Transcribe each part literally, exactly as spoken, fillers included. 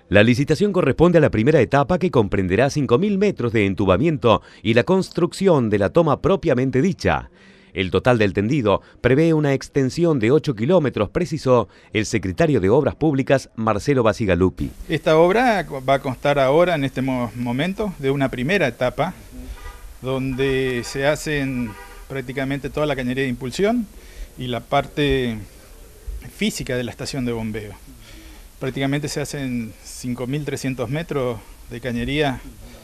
La licitación corresponde a la primera etapa, que comprenderá cinco mil metros de entubamiento y la construcción de la toma propiamente dicha. El total del tendido prevé una extensión de ocho kilómetros, precisó el secretario de Obras Públicas, Marcelo Bacigalupi. Esta obra va a constar ahora, en este momento, de una primera etapa, donde se hacen prácticamente toda la cañería de impulsión y la parte física de la estación de bombeo. Prácticamente se hacen cinco mil trescientos metros de cañería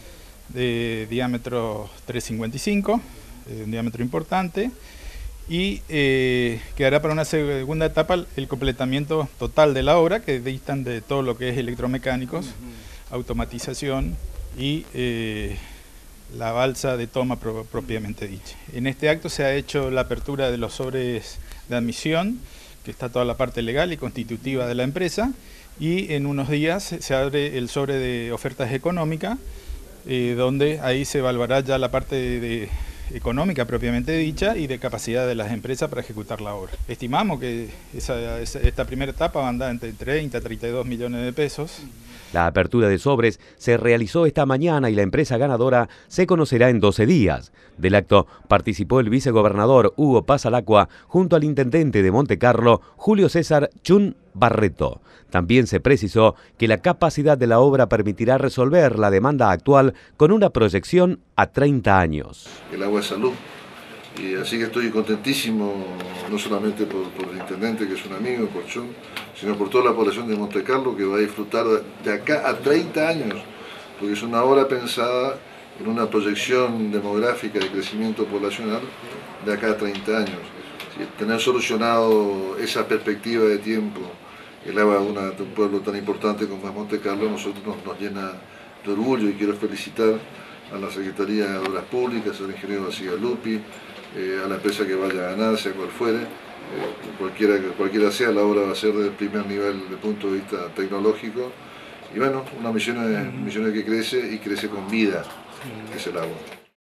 de diámetro tres cincuenta y cinco, eh, un diámetro importante, y eh, quedará para una segunda etapa el completamiento total de la obra, que distan de todo lo que es electromecánicos, automatización y eh, la balsa de toma pro propiamente dicha. En este acto se ha hecho la apertura de los sobres de admisión, que está toda la parte legal y constitutiva de la empresa, y en unos días se abre el sobre de ofertas económicas, eh, donde ahí se evaluará ya la parte de, de económica propiamente dicha y de capacidad de las empresas para ejecutar la obra. Estimamos que esa, esa, esta primera etapa va a andar entre treinta y treinta y dos millones de pesos. La apertura de sobres se realizó esta mañana y la empresa ganadora se conocerá en doce días. Del acto participó el vicegobernador Hugo Pasalacqua junto al intendente de Montecarlo, Julio César Chun Barreto. También se precisó que la capacidad de la obra permitirá resolver la demanda actual con una proyección a treinta años. El agua es salud. Y así que estoy contentísimo, no solamente por, por el intendente, que es un amigo, por Chun, sino por toda la población de Montecarlo, que va a disfrutar de acá a treinta años, porque es una obra pensada en una proyección demográfica de crecimiento poblacional de acá a treinta años. Tener solucionado esa perspectiva de tiempo, el agua de, una, de un pueblo tan importante como es Montecarlo, a nosotros nos, nos llena de orgullo, y quiero felicitar a la Secretaría de Obras Públicas, al ingeniero Bacigalupi, eh, a la empresa que vaya a ganar, sea cual fuere, eh, cualquiera, cualquiera sea, la obra va a ser del primer nivel desde el punto de vista tecnológico, y bueno, una misión, misión que crece y crece con vida, que es el agua.